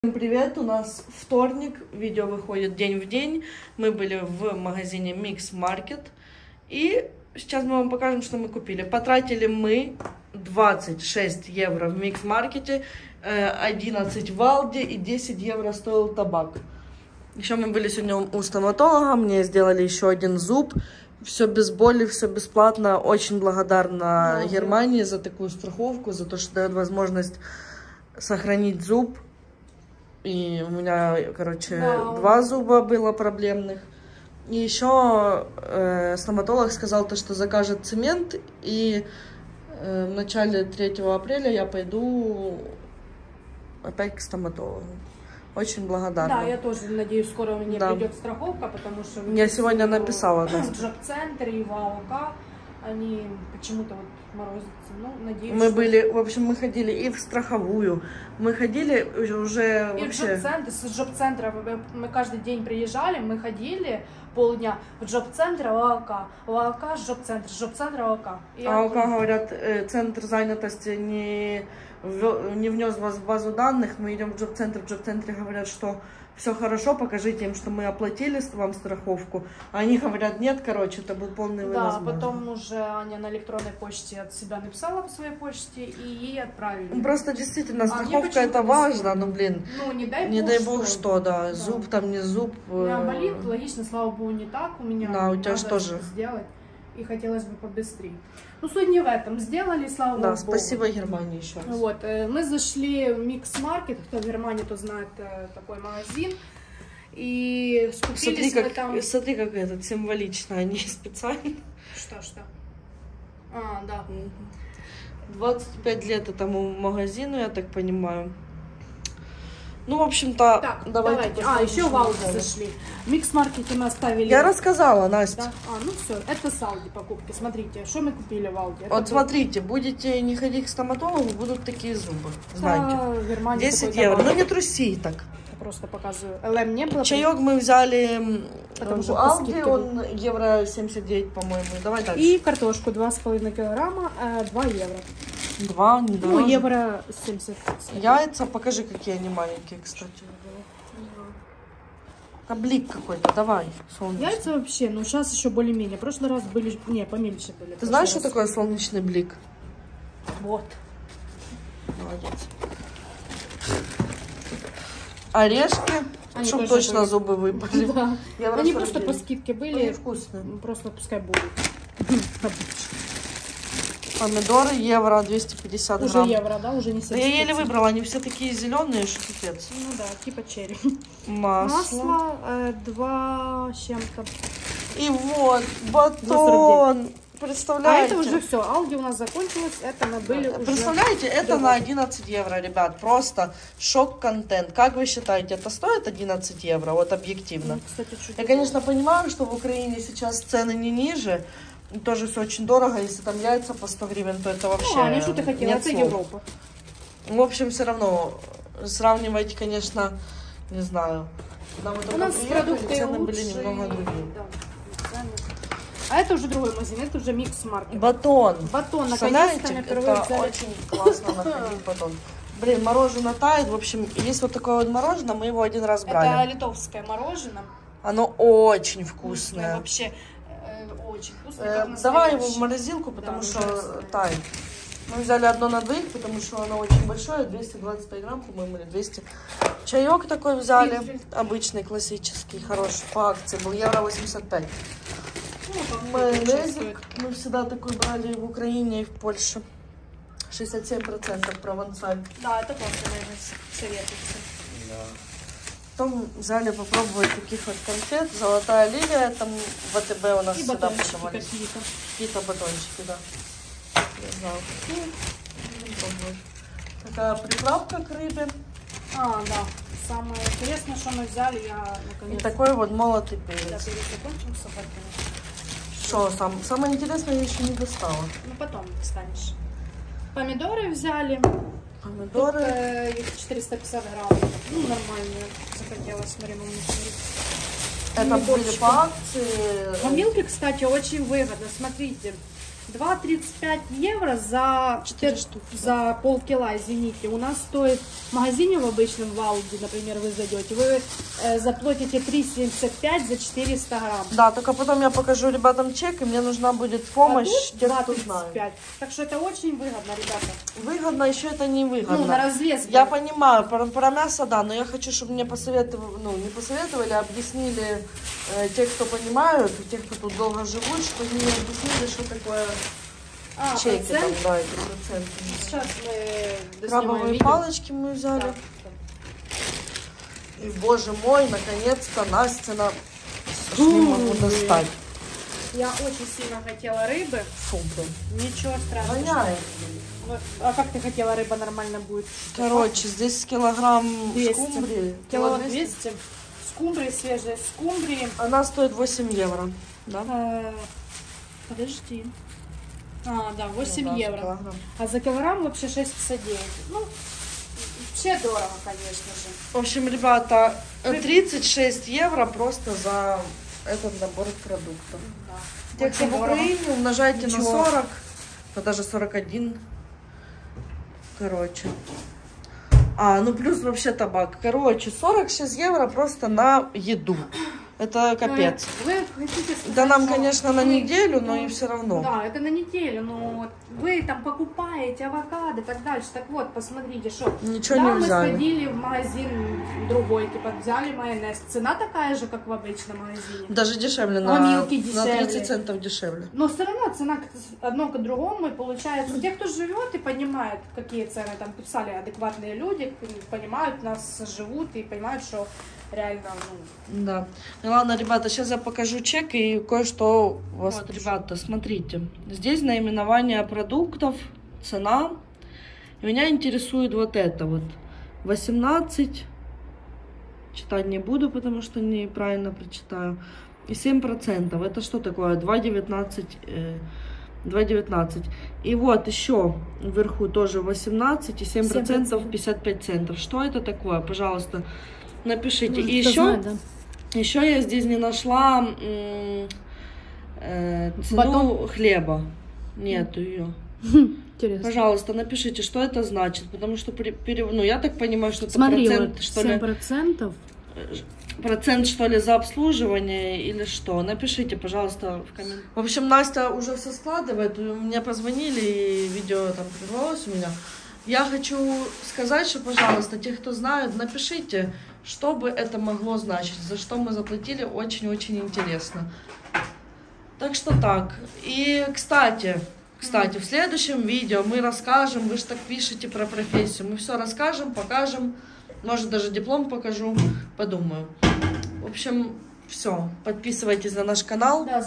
Всем привет, у нас вторник, видео выходит день в день. Мы были в магазине Mix Market. И сейчас мы вам покажем, что мы купили. Потратили мы 26 евро в Mix Market, 11 в Aldi и 10 евро стоил табак. Еще мы были сегодня у стоматолога, мне сделали еще один зуб. Все без боли, все бесплатно. Очень благодарна Германии за такую страховку, за то, что дает возможность сохранить зуб. И у меня, короче, два зуба было проблемных. И еще стоматолог сказал, что закажет цемент. И в начале 3 апреля я пойду опять к стоматологу. Очень благодарна. Да, я тоже надеюсь, скоро мне придет страховка, потому что... Я сегодня написала. В джоб-центре и в АОК они почему-то вот морозятся. Ну, надеюсь, мы были, в общем, мы ходили и в страховую. Мы ходили уже и вообще... с джоб-центра мы каждый день приезжали, мы ходили полдня в джоб-центр, в АОК, с джоб-центра, АОК. АОК, говорят, центр занятости не внес вас в базу данных. Мы идем в джоб-центре говорят, что все хорошо, покажите им, что мы оплатили вам страховку. А они говорят, нет, короче, это был полный вынос. Да, потом уже Аня на электронной почте от себя написала в своей почте и ей отправили. Просто действительно, страховка это важно, ну блин, ну, не дай бог что, да, зуб там не зуб. У меня болит, логично, слава богу, не так, у меня да, у тебя же тоже сделать, и хотелось бы побыстрее. Ну, суть не в этом, сделали, слава богу. Да, спасибо Германии еще раз. Вот, мы зашли в Mix Market, кто в Германии, то знает такой магазин, и скупились мы там... Смотри, как это символично, они специально. Что? А, да. 25 лет этому магазину, я так понимаю. Ну, в общем-то, так, давайте. Еще в Aldi зашли. В Mix Market мы оставили... Я рассказала, Настя. Да? Ну все, это с Aldi покупки. Смотрите, что мы купили в Aldi. Вот смотрите, будете не ходить к стоматологу, будут такие зубы. Знаете. 10 евро. Ну, не труси так. Я просто показываю. ЛМ не было. Чаек мы взяли в Aldi, он евро 79, по-моему. Давай дальше. И картошку 2,5 килограмма, 2 евро. 2, не Ну, евро 70. Яйца, покажи, какие они маленькие, кстати. Блик какой-то, давай. Солнечный. Яйца вообще, ну сейчас еще более-менее. В прошлый раз были, не, поменьше были. Ты знаешь, что такое солнечный блик? Вот. Молодец. Орешки, чтобы точно зубы выпали. Да. Они просто по скидке были. Они вкусные. Просто пускай будут. Помидоры евро 250 грамм. Уже евро, да? Уже не 70. Да я еле выбрала, они все такие зеленые, что пипец. Ну да, типа черри. Масло 2 с чем-то. И вот батон. Представляете? А это уже все. Aldi у нас закончилось. Это мы были уже... Представляете, это на 11 евро, ребят. Просто шок-контент. Как вы считаете, это стоит 11 евро? Вот объективно. Ну, кстати, я, конечно, понимаю, что в Украине сейчас цены не ниже. Тоже все очень дорого. Если там яйца по 100 гривен, то это вообще... Ну, Аня, что ты хотела? Это Европа. В общем, все равно сравнивать, конечно, не знаю. Нам у нас продукты цены лучше, были немного другие. Да, а это уже другой магазин, это уже Mix Market. Батон. Батон, наконец-то мы впервые это взяли. очень классно находить батон. Блин, мороженое тает. В общем, есть вот такое вот мороженое, мы его один раз брали. Это литовское мороженое. Оно очень вкусное. Вообще очень вкусное. Давай его в морозилку, потому что тает. Мы взяли одно на двоих, потому что оно очень большое, 225 грамм, по-моему, или 200. Чаек такой взяли, обычный, классический, хороший, по акции, был евро 85. Майонезик, мы всегда такой брали в Украине и в Польше. 67% провансаль. Да, это классный майонез, советуется. Да. Потом взяли попробовать таких вот конфет. Золотая лилия, там в ВТБ у нас и всегда продавались. Какие-то батончики, да. Не знаю, какие. Такая приправка к рыбе. А, да. Самое интересное, что мы взяли, я наконец... И такой вот молотый перец. Да, перец закончился, конечно. Что, самое интересное я еще не достала. Ну, потом достанешь. Помидоры взяли. Помидоры. Тут, 450 грамм. Ну, нормально. Захотелось, смотри, маму смотреть. Это были по акции. В Милке, кстати, очень выгодно. Смотрите. 2,35 евро за 4 штуки. за полкила, извините. У нас стоит в магазине в обычном, в Алди, например, вы зайдете, вы заплатите 3,75 за 400 грамм. Да, только потом я покажу ребятам чек, и мне нужна будет помощь тех, кто знает. 2,35. Так что это очень выгодно, ребята. Выгодно, еще это не выгодно. Ну, на развес. Я понимаю, про мясо, да, но я хочу, чтобы мне посоветовали, ну, не посоветовали, а объяснили те, кто понимают, те, кто тут долго живут, чтобы мне объяснили, что такое чеки, там, процент? да, эти проценты. Сейчас мы Крабовые видео. палочки мы взяли. Да. И, боже мой, наконец-то Настина не могу достать. Я очень сильно хотела рыбы. Фу, блин. Ничего страшного. Воняет. Вот. А как ты хотела, рыба нормально будет? Короче, здесь килограмм 200. скумбрии. Кило 200. Скумбрии, свежие скумбрии. Она стоит 8 евро. Да? Подожди. Да, 8 Ну да, за евро. килограмм. А за килограмм вообще 6,59. Ну, вообще дорого, конечно же. В общем, ребята, 36 евро просто за этот набор продуктов. Да. Те, кто Очень в дорого. Украине, умножайте на Ничего. 40, а даже 41. Короче. Ну плюс вообще табак. Короче, 46 евро просто на еду. Это капец. Вы хотите сказать, Да нам, что конечно, на вы- неделю, но и все равно. Да, это на неделю, но вот вы там покупаете авокадо и так дальше. Так вот, посмотрите, что. Ничего да, не мы взяли. сходили в магазин другой, типа взяли майонез. Цена такая же, как в обычном магазине. Даже дешевле, А милки на дешевле. 30 центов дешевле. Но все равно цена одно к другому, и получается, те, кто живет и понимает, какие цены там писали адекватные люди, понимают, у нас живут и понимают, что реально, Да. Ну ладно, ребята, сейчас я покажу чек и кое-что у вас. Вот, ребята, смотрите. Здесь наименование продуктов, цена. И меня интересует вот это вот. 18. Читать не буду, потому что неправильно прочитаю. И 7%. Это что такое? 2,19. 2,19. И вот еще вверху тоже 18 и 7% 55 центов. Что это такое? Пожалуйста, напишите. И еще я здесь не нашла цену Батон? хлеба. Нету ее. интересно. Пожалуйста, напишите, что это значит. Потому что, ну, я так понимаю, что это Смотри, процент, вот что ли, 7%. процент, что ли, за обслуживание или что. Напишите, пожалуйста, в комментариях. В общем, Настя уже все складывает. Мне позвонили, и видео там прервалось у меня. Я хочу сказать, что, пожалуйста, те, кто знают, напишите, что бы это могло значить, за что мы заплатили, очень-очень интересно. Так что так. И, кстати, в следующем видео мы расскажем, вы же так пишете про профессию, мы все расскажем, покажем, может даже диплом покажу, подумаю. В общем, все, подписывайтесь на наш канал. Да,